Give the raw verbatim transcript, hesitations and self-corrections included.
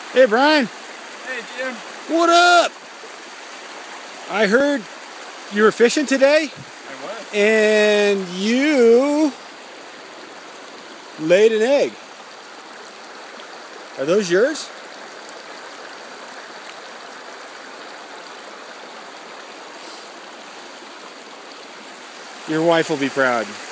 Hey, Brian. Hey, Jim. What up? I heard you were fishing today. I was. And you laid an egg. Are those yours? Your wife will be proud.